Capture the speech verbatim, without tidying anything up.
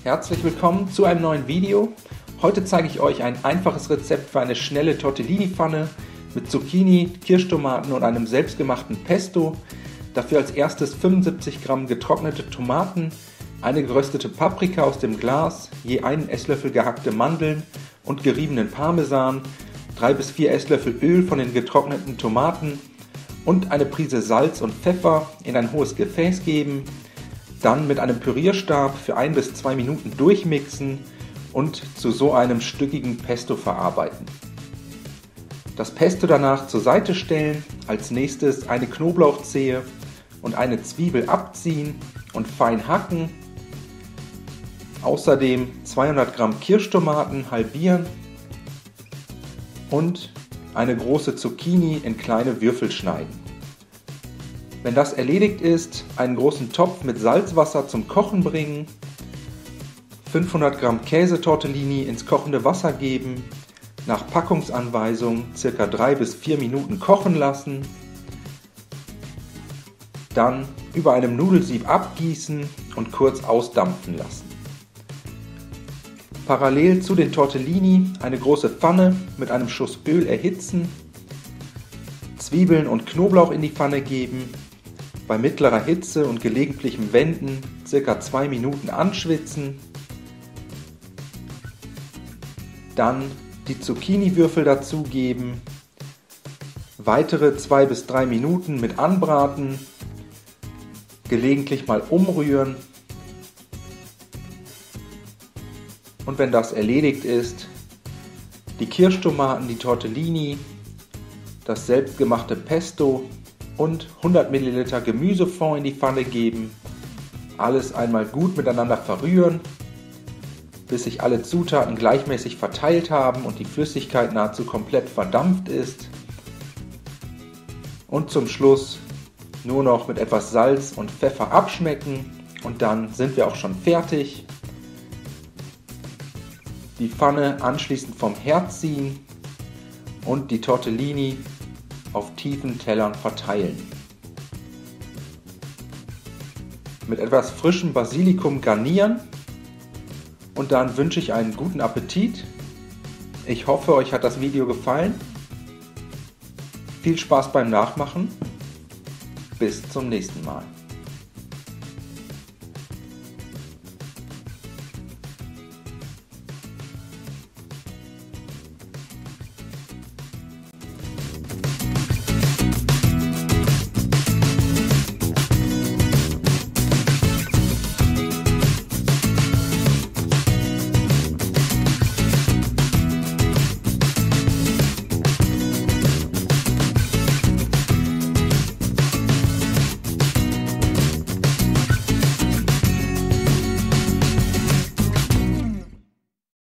Herzlich willkommen zu einem neuen Video. Heute zeige ich euch ein einfaches Rezept für eine schnelle Tortellini-Pfanne mit Zucchini, Kirschtomaten und einem selbstgemachten Pesto. Dafür als erstes fünfundsiebzig Gramm getrocknete Tomaten, eine geröstete Paprika aus dem Glas, je einen Esslöffel gehackte Mandeln und geriebenen Parmesan, drei bis vier Esslöffel Öl von den getrockneten Tomaten und eine Prise Salz und Pfeffer in ein hohes Gefäß geben. Dann mit einem Pürierstab für ein bis zwei Minuten durchmixen und zu so einem stückigen Pesto verarbeiten. Das Pesto danach zur Seite stellen, als nächstes eine Knoblauchzehe und eine Zwiebel abziehen und fein hacken. Außerdem zweihundert Gramm Kirschtomaten halbieren und eine große Zucchini in kleine Würfel schneiden. Wenn das erledigt ist, einen großen Topf mit Salzwasser zum Kochen bringen, fünfhundert Gramm Käsetortellini ins kochende Wasser geben, nach Packungsanweisung ca. drei bis vier Minuten kochen lassen, dann über einem Nudelsieb abgießen und kurz ausdampfen lassen. Parallel zu den Tortellini eine große Pfanne mit einem Schuss Öl erhitzen, Zwiebeln und Knoblauch in die Pfanne geben, bei mittlerer Hitze und gelegentlichem Wenden ca. zwei Minuten anschwitzen, dann die Zucchini-Würfel dazugeben, weitere zwei bis drei Minuten mit anbraten, gelegentlich mal umrühren und wenn das erledigt ist, die Kirschtomaten, die Tortellini, das selbstgemachte Pesto und hundert Milliliter Gemüsefond in die Pfanne geben, alles einmal gut miteinander verrühren, bis sich alle Zutaten gleichmäßig verteilt haben und die Flüssigkeit nahezu komplett verdampft ist. Und zum Schluss nur noch mit etwas Salz und Pfeffer abschmecken und dann sind wir auch schon fertig. Die Pfanne anschließend vom Herd ziehen und die Tortellini auf tiefen Tellern verteilen. Mit etwas frischem Basilikum garnieren und dann wünsche ich einen guten Appetit. Ich hoffe, euch hat das Video gefallen. Viel Spaß beim Nachmachen. Bis zum nächsten Mal.